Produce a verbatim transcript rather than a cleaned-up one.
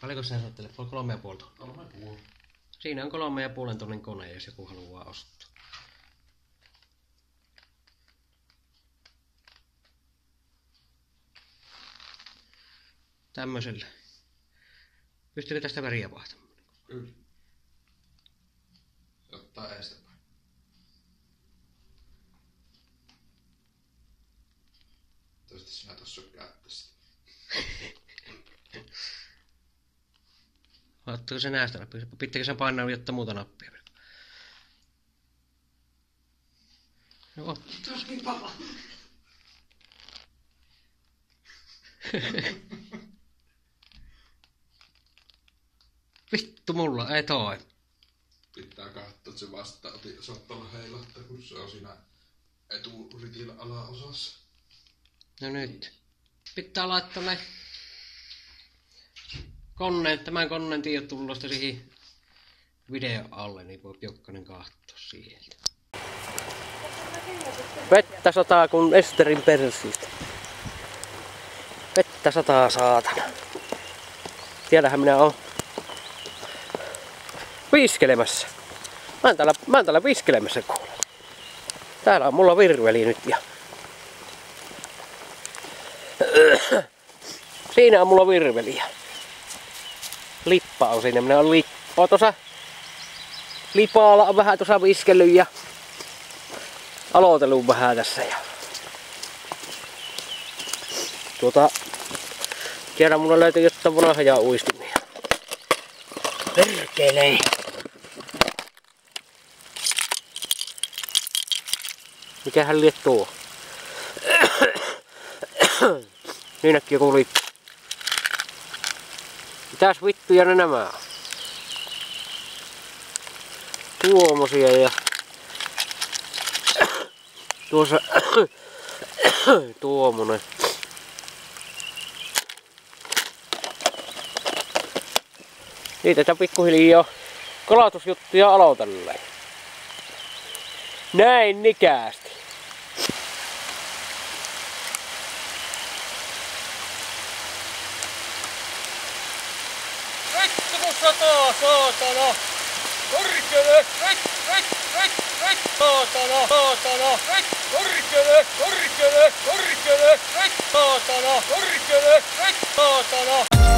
Paljonko sinä saat telefoni? Kolme ja puoli tonnia. Kolme ja puoli. Siinä on kolme ja puolen tonnin kone, jos joku haluaa ostaa. Tämmöisellä. Pystyykö tästä väriä vaihtamaan? Kyllä. Ottaa eestäpäin. Toivottavasti sinä tossa käyttää sitä. Ottaako se näistä nappia? Pitääkö sen painaa jotta muuta nappia? No ot. Tuo on niin paha. Vittu mulla, ei toi. Pitää katsoa, että se vasta saattaa heilahtaa, kun se on siinä eturitillä alaosassa. No nyt. Pitää laittaa ne koneen, tämän koneen tiedot tullosta siihen videon alle, niin voi jokainen katsoa sieltä. Vettä sataa kun Esterin persiltä. Vettä sataa saatana. Tiedähän minä oon viiskelemässä. Mä oon täällä, mä oon täällä viiskelemässä kuule. Täällä on mulla virveli nyt ja... Siinä on mulla virveliä. Lippa on siinä. Minä on lippa tuossa. Lipaalla on vähän tuossa viskellyt ja aloitellut vähän tässä. Ja... Tuota... Tiedän mulla löytyy jotain vanhoja uistimia. Perkelee! Mikähän liet tuo? Niin äkkiä kun lippu. Mitäs vittuja ne nämä on? Tuomosia ja... Tuossa... Tuomonen. Niitä pikkuhiljaa kalastusjuttuja aloitelleen. Näin nikäästi. Vittu kun sataa, saatana! Korkele! Vit, vit, vit, vit! Saatana, saatana! Vit, korkele! Korkele! Korkele! Vit, saatana! Korkele! Vit, saatana!